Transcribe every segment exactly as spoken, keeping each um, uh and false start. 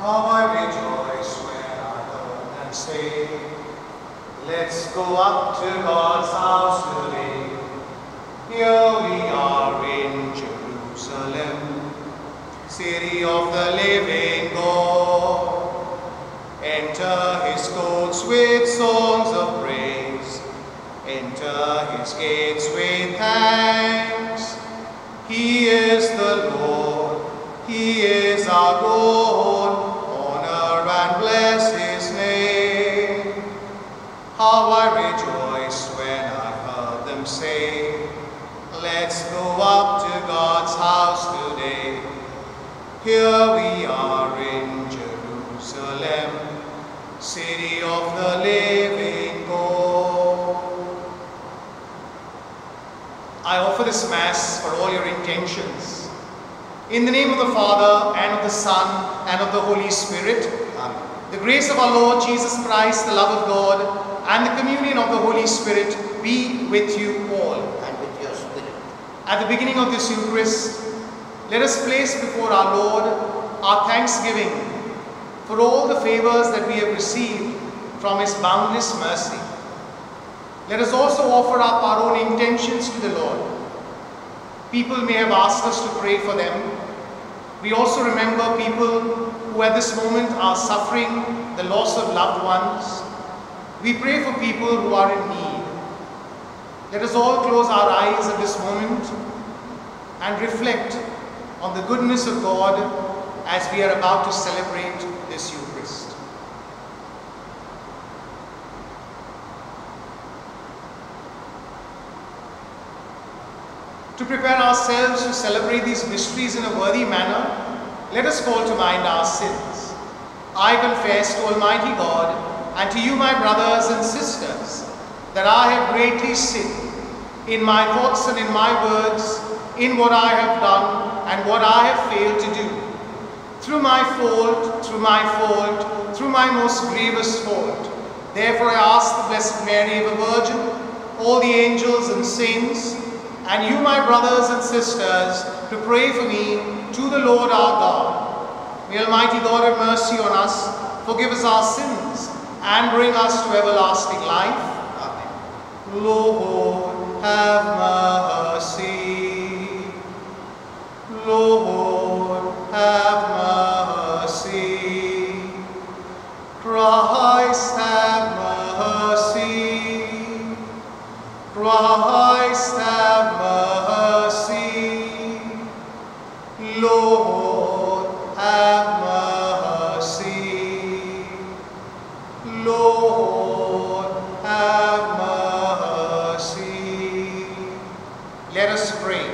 How I rejoice when I heard them say, let's go up to God's house today. Here we are in Jerusalem, city of the living God. Enter his courts with songs of praise. Enter his gates with thanks. He is the Lord. He is our God. Honor and bless his name. How I rejoice when I heard them say, let's go up to God's house today. Here we are in Jerusalem, city of the living God. I offer this Mass for all your intentions. In the name of the Father, and of the Son, and of the Holy Spirit. Amen. The grace of our Lord Jesus Christ, the love of God, and the communion of the Holy Spirit be with you all. And with your spirit. At the beginning of this Eucharist, let us place before our Lord our thanksgiving for all the favors that we have received from his boundless mercy. Let us also offer up our own intentions to the Lord. People may have asked us to pray for them. We also remember people who at this moment are suffering the loss of loved ones. We pray for people who are in need. Let us all close our eyes at this moment and reflect on the goodness of God as we are about to celebrate this Eucharist. To prepare ourselves to celebrate these mysteries in a worthy manner, let us call to mind our sins. I confess to Almighty God and to you, my brothers and sisters, that I have greatly sinned in my thoughts and in my words, in what I have done and what I have failed to do. Through my fault, through my fault, through my most grievous fault. Therefore I ask the Blessed Mary, ever Virgin, all the angels and saints, and you, my brothers and sisters, to pray for me to the Lord our God. May Almighty God have mercy on us, forgive us our sins, and bring us to everlasting life. Amen. Lord, have mercy. Lord, have mercy. Christ, have mercy. Christ, have mercy. Lord, have mercy. Lord, have mercy. Let us pray.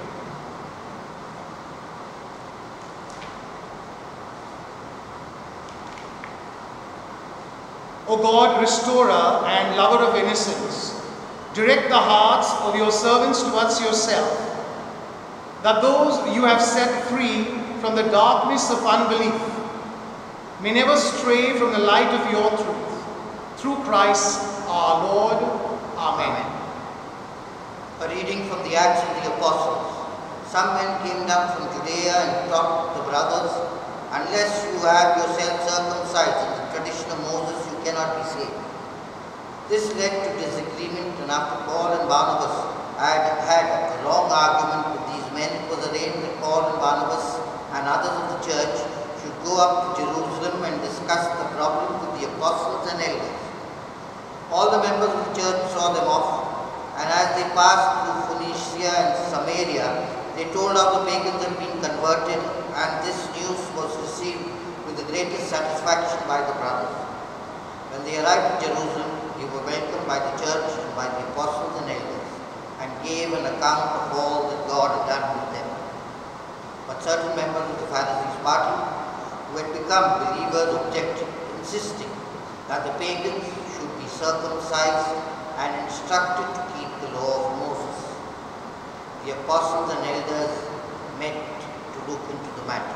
O God, restorer and lover of innocence, direct the hearts of your servants towards yourself, that those you have set free from the darkness of unbelief may never stray from the light of your truth. Through Christ our Lord. Amen. Amen. A reading from the Acts of the Apostles. Some men came down from Judea and taught the brothers, unless you have yourselves circumcised in the tradition of Moses, you cannot be saved. This led to disagreement, and after Paul and Barnabas had had a long argument with these men, it was arranged that Paul and Barnabas and others of the church should go up to Jerusalem and discuss the problem with the apostles and elders. All the members of the church saw them off, and as they passed through Phoenicia and Samaria, they told how the pagans had been converted, and this news was received with the greatest satisfaction by the brothers. When they arrived in Jerusalem, they were welcomed by the church and by the apostles and elders, and gave an account of all that God had done with them. But certain members of the Pharisees' party, who had become believers, objected, insisting that the pagans should be circumcised and instructed to keep the law of Moses. The apostles and elders met to look into the matter.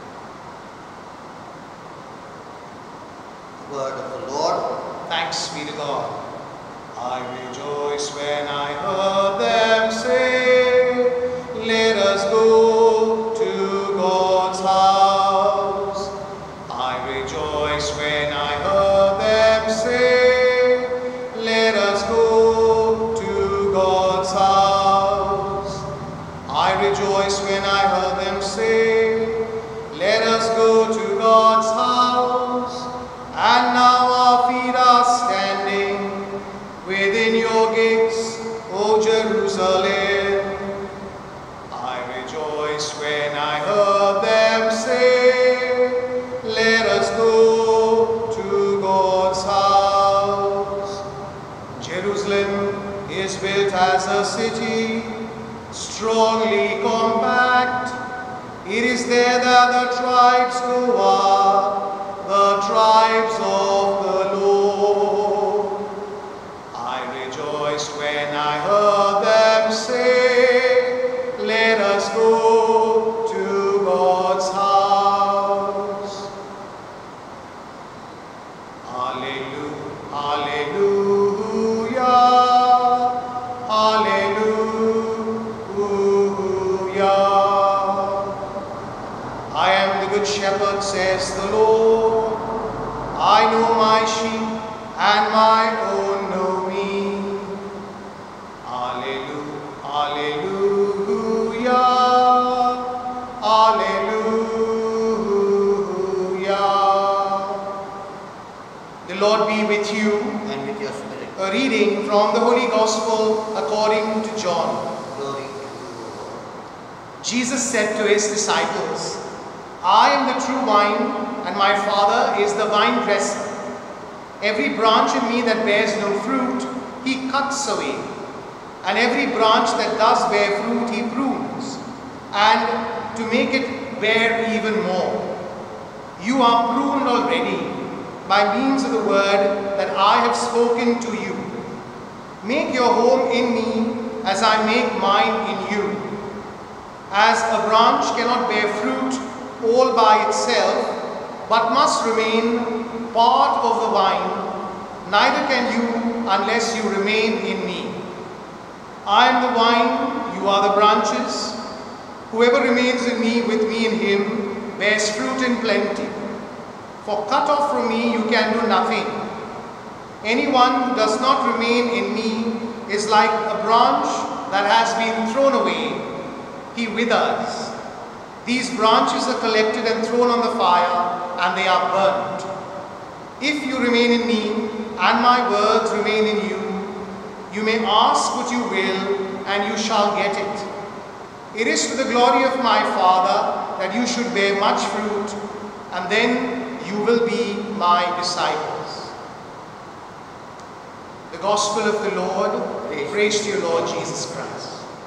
The word of the Lord. Thanks be to God. I rejoice when I heard them say, let us go to God's house. I I heard them say, let us go to God's house. Jerusalem is built as a city, strongly compact. It is there that the tribes go up, the tribes of the Lord. I rejoiced when I heard them say, let us go to God's house. Hallelujah, hallelujah, hallelujah. I am the good shepherd, says the Lord. I know my sheep, and my own know me. Hallelujah, hallelujah, hallelujah. The Lord be with you. And with your spirit. A reading from the Holy Gospel according to John. Glory to you, Lord. Jesus said to his disciples, I am the true vine, and my Father is the vine dresser. Every branch in me that bears no fruit, he cuts away. And every branch that does bear fruit, he prunes, and to make it bear even more. You are pruned already by means of the word that I have spoken to you. Make your home in me as I make mine in you. As a branch cannot bear fruit all by itself, but must remain part of the vine, neither can you unless you remain in me. I am the vine, you are the branches. Whoever remains in me, with me in him, bears fruit in plenty. For cut off from me you can do nothing. Anyone who does not remain in me is like a branch that has been thrown away. He withers. These branches are collected and thrown on the fire, and they are burnt. If you remain in me, and my words remain in you, you may ask what you will, and you shall get it. It is to the glory of my Father that you should bear much fruit, and then you will be my disciples. The Gospel of the Lord. Praise, Praise to you, Lord Jesus Christ.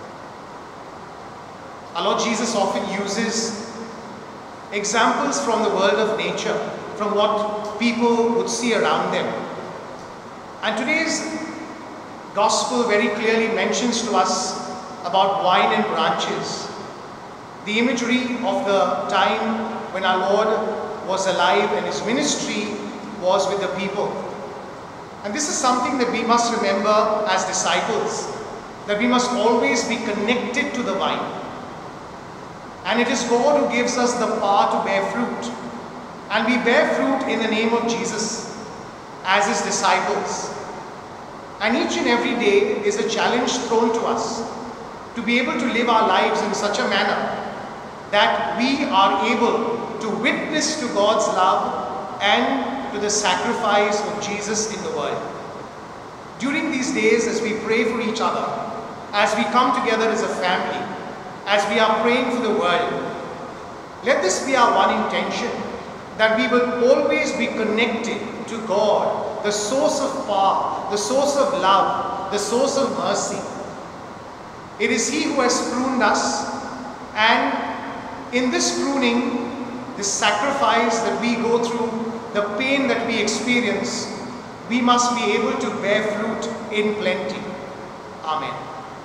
Our Lord Jesus often uses examples from the world of nature, from what people would see around them. And today's Gospel very clearly mentions to us about vine and branches. The imagery of the time when our Lord was alive and his ministry was with the people. And this is something that we must remember as disciples, that we must always be connected to the vine. And it is God who gives us the power to bear fruit. And we bear fruit in the name of Jesus as his disciples. And each and every day is a challenge thrown to us to be able to live our lives in such a manner that we are able to witness to God's love and to the sacrifice of Jesus in the world. During these days, as we pray for each other, as we come together as a family, as we are praying for the world, let this be our one intention, that we will always be connected to God, the source of power, the source of love, the source of mercy. It is he who has pruned us, and in this pruning, this sacrifice that we go through, the pain that we experience, we must be able to bear fruit in plenty. Amen.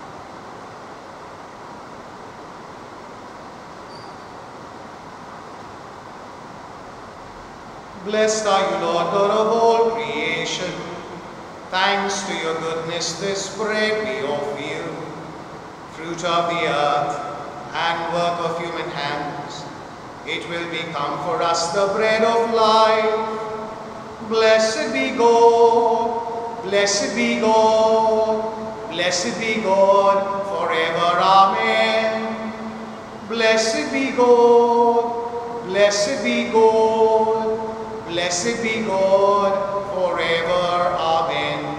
Blessed are you, Lord God of all creation. Thanks to your goodness, this bread we offer you, fruit of the earth and work of human hands. It will become for us the bread of life. Blessed be God, blessed be God, blessed be God forever. Amen. Blessed be God, blessed be God, blessed be God forever. Amen.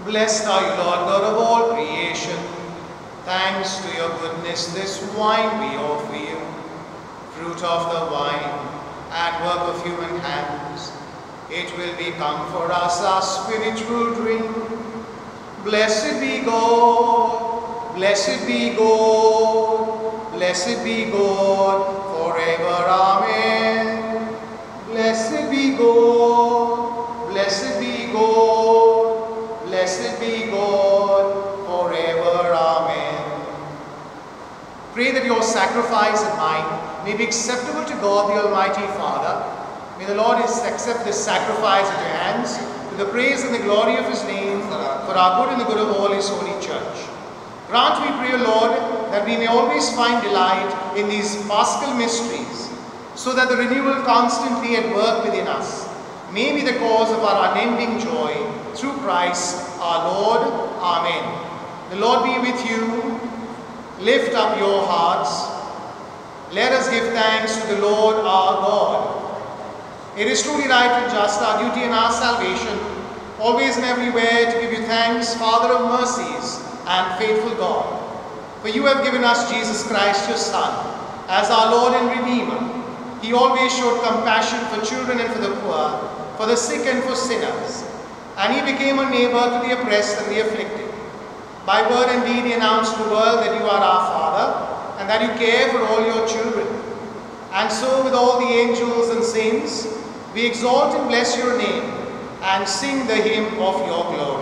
Blessed are you, Lord God of all creation. Thanks to your goodness, this wine we offer you, fruit of the vine and work of human hands. It will become for us our spiritual drink. Blessed be God, blessed be God, blessed be God forever. Amen. Blessed be God, blessed be God, blessed be God forever. Amen. Pray that your sacrifice and mine may be acceptable to God the Almighty Father. May the Lord accept this sacrifice at your hands to the praise and the glory of his name, for our good and the good of all his holy church. Grant, we pray, O Lord, that we may always find delight in these paschal mysteries, so that the renewal constantly at work within us may be the cause of our unending joy, through Christ our Lord. Amen. The Lord be with you. Lift up your hearts. Let us give thanks to the Lord our God. It is truly right and just, our duty and our salvation, always and everywhere to give you thanks, Father of mercies and faithful God. For you have given us Jesus Christ, your Son, as our Lord and Redeemer. He always showed compassion for children and for the poor, for the sick and for sinners. And he became a neighbor to the oppressed and the afflicted. By word and deed he announced to the world that you are our Father, and that you care for all your children. And so with all the angels and saints, we exalt and bless your name, and sing the hymn of your glory.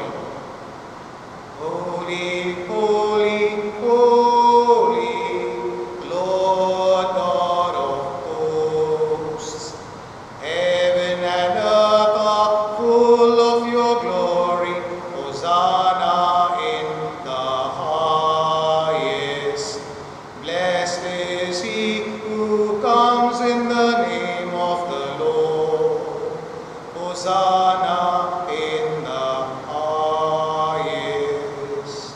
Holy, holy, holy, Lord God of hosts. Heaven and earth are full of your glory. Hosanna in the highest. Blessed is he who comes in the name of the Lord. Hosanna in the highest.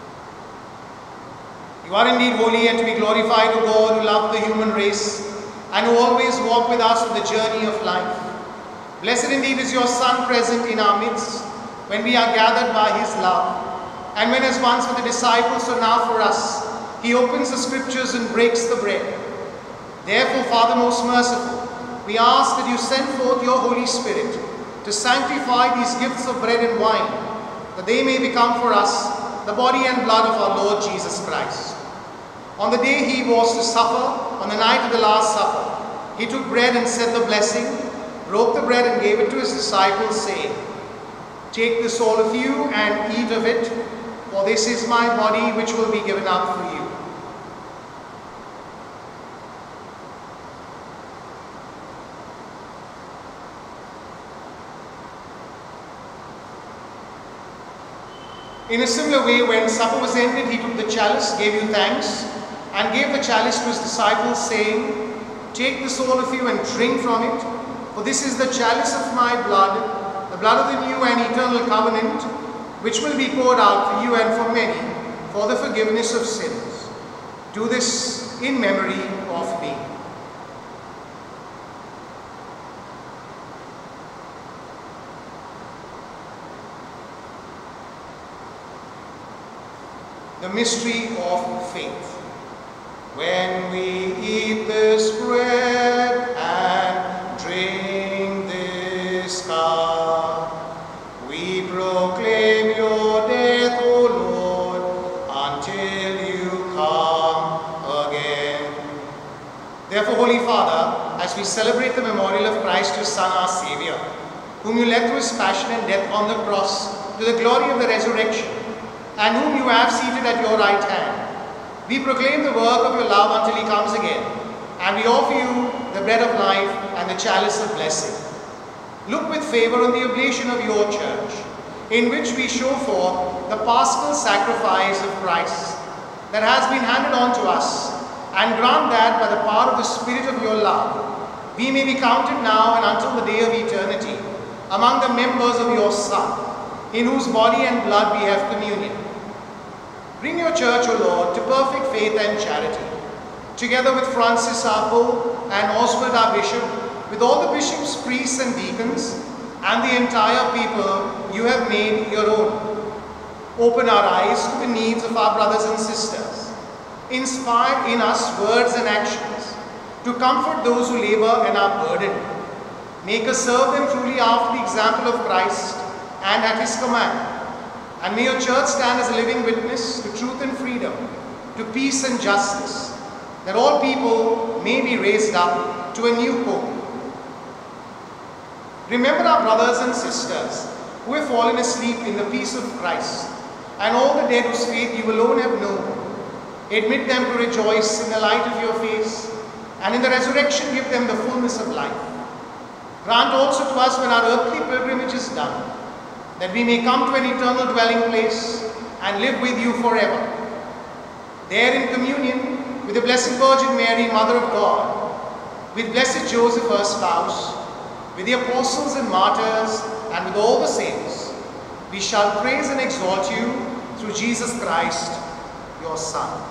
You are indeed holy, and to be glorified, O God, who love the human race and who always walk with us on the journey of life. Blessed indeed is your Son present in our midst when we are gathered by his love. And when as once for the disciples, so now for us, he opens the scriptures and breaks the bread. Therefore, Father most merciful, we ask that you send forth your Holy Spirit to sanctify these gifts of bread and wine, that they may become for us the body and blood of our Lord Jesus Christ. On the day he was to suffer, on the night of the Last Supper, he took bread and said the blessing, broke the bread and gave it to his disciples, saying, "Take this all of you and eat of it, for this is my body which will be given up for you." In a similar way, when supper was ended, he took the chalice, gave you thanks, and gave the chalice to his disciples, saying, "Take this all of you and drink from it, for this is the chalice of my blood, the blood of the new and eternal covenant, which will be poured out for you and for many, for the forgiveness of sins. Do this in memory of me." The mystery of faith. When we eat this bread and drink this cup, we proclaim your death, O Lord, until you come again. Therefore, Holy Father, as we celebrate the memorial of Christ, your Son, our Savior, whom you led through his passion and death on the cross to the glory of the resurrection, and whom you have seated at your right hand, we proclaim the work of your love until he comes again, and we offer you the bread of life and the chalice of blessing. Look with favor on the oblation of your church, in which we show forth the paschal sacrifice of Christ that has been handed on to us, and grant that by the power of the Spirit of your love, we may be counted now and until the day of eternity among the members of your Son, in whose body and blood we have communion. Bring your church, O Lord, to perfect faith and charity, together with Francis our Pope and Oswald our Bishop, with all the bishops, priests and deacons, and the entire people you have made your own. Open our eyes to the needs of our brothers and sisters. Inspire in us words and actions to comfort those who labor and are burdened. Make us serve them truly after the example of Christ and at His command. And may your church stand as a living witness to truth and freedom, to peace and justice, that all people may be raised up to a new hope. Remember our brothers and sisters who have fallen asleep in the peace of Christ, and all the dead whose faith you alone have known. Admit them to rejoice in the light of your face, and in the resurrection give them the fullness of life. Grant also to us, when our earthly pilgrimage is done, that we may come to an eternal dwelling place and live with you forever. There in communion with the Blessed Virgin Mary, Mother of God, with Blessed Joseph, her spouse, with the apostles and martyrs, and with all the saints, we shall praise and exalt you through Jesus Christ, your Son.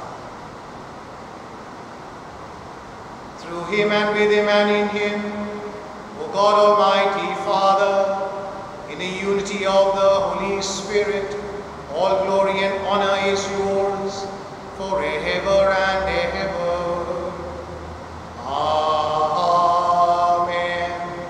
Through Him and with Him and in Him, O God Almighty Father, in the unity of the Holy Spirit, all glory and honor is yours forever and ever. Amen.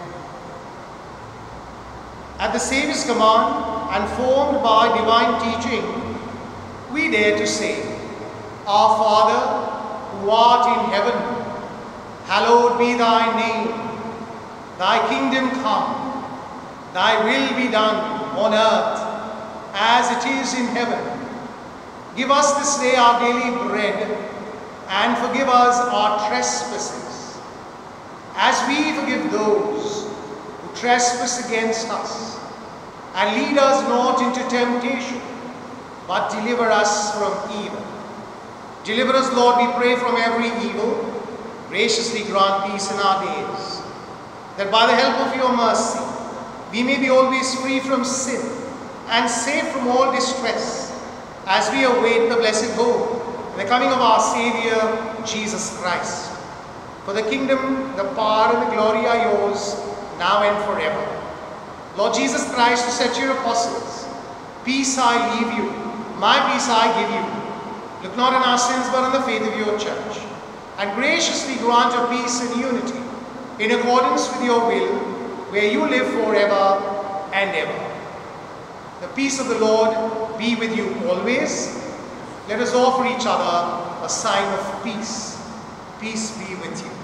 At the Saviour's command and formed by divine teaching, we dare to say, Our Father, who art in heaven, hallowed be thy name. Thy kingdom come. Thy will be done on earth as it is in heaven. Give us this day our daily bread, and forgive us our trespasses, as we forgive those who trespass against us. And lead us not into temptation, but deliver us from evil. Deliver us, Lord, we pray, from every evil. Graciously grant peace in our days, that by the help of your mercy, we may be always free from sin and safe from all distress, as we await the blessed hope and the coming of our Saviour, Jesus Christ. For the kingdom, the power, and the glory are yours, now and forever. Lord Jesus Christ, who said to your apostles, Peace I leave you, my peace I give you. Look not on our sins, but on the faith of your church, and graciously grant her peace and unity, in accordance with your will, where you live forever and ever. The peace of the Lord be with you always. Let us offer each other a sign of peace. Peace be with you.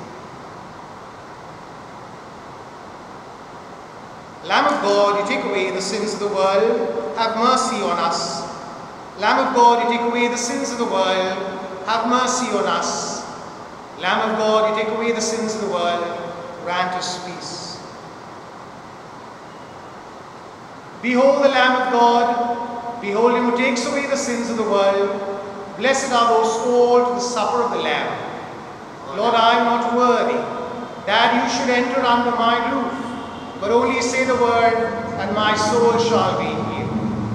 Lamb of God, you take away the sins of the world, have mercy on us. Lamb of God, you take away the sins of the world, have mercy on us. Lamb of God, you take away the sins of the world, grant us peace. Behold the Lamb of God, behold him who takes away the sins of the world. Blessed are those called to the supper of the Lamb. Lord, I am not worthy that you should enter under my roof, but only say the word, and my soul shall be healed.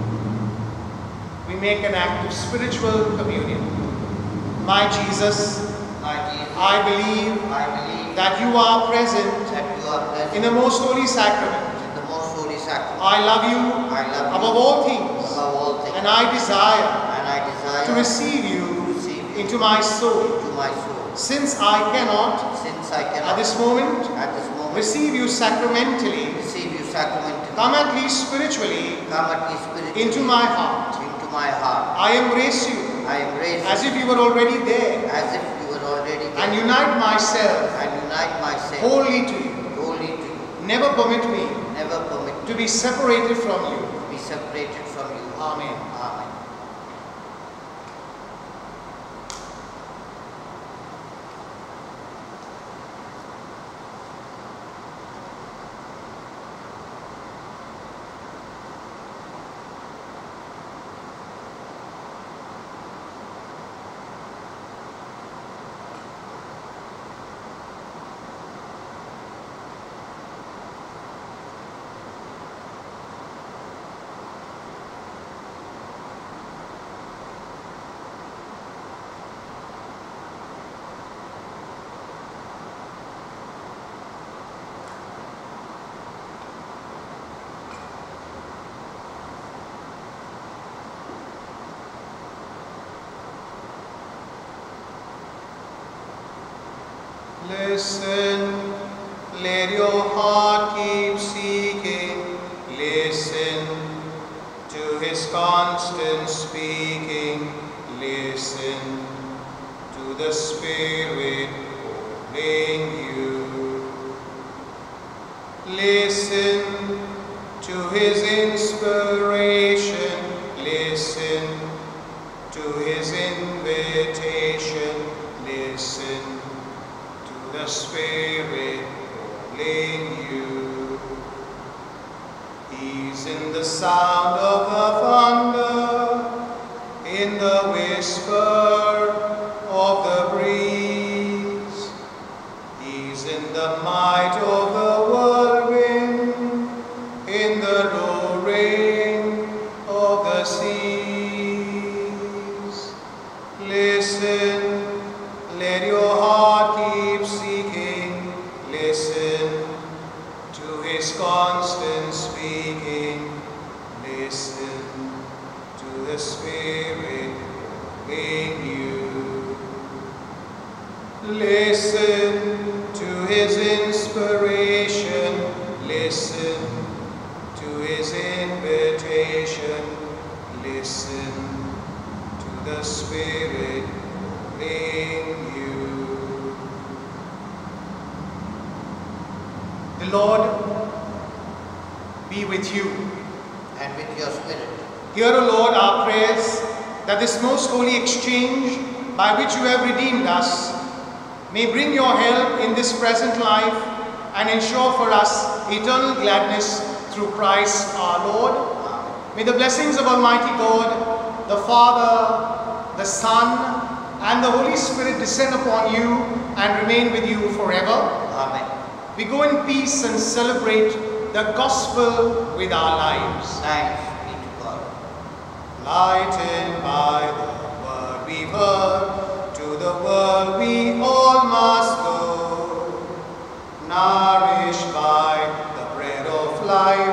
We make an act of spiritual communion. My Jesus, My Jesus, I believe I believe that you are present that you are present in the most holy sacrament. in the most holy sacrament. I love you I love you above all things, above all things, and I desire and I desire to receive you to receive you into my soul. into my soul. Since I cannot, Since I at cannot this moment, at this moment receive you sacramentally, receive you sacramentally, come at least spiritually come at least spiritually into my heart. into my heart. I embrace you I embrace as you if you were already there, as if you were already there, and unite myself and unite myself wholly to you. wholly to you. Never permit me Never permit me to be separated from you. to be separated from you. Amen. Amen. Listen, let your heart keep seeking. Listen to his constant speaking. Listen to the Spirit calling you. Listen to his inspiration. Listen to his invitation. Listen to the Spirit calling you. He's in the sound of the thunder, in the whisper of the breeze. He's in the might of the whirlwind, in the roaring of the seas. Listen, let your heart keep seeking. Listen to his constant speaking. Listen to the Spirit in you. Listen to his inspiration. Listen to his invitation. Listen to the Spirit in you. The Lord be with you. And with your spirit. Hear, O Lord, our prayers, that this most holy exchange by which you have redeemed us may bring your help in this present life and ensure for us eternal gladness through Christ our Lord. Amen. May the blessings of Almighty God, the Father, the Son, and the Holy Spirit descend upon you and remain with you forever. Amen. We go in peace and celebrate the gospel with our lives. Thanks be to God. Lightened by the word we've heard, to the world we all must go. Nourished by the bread of life,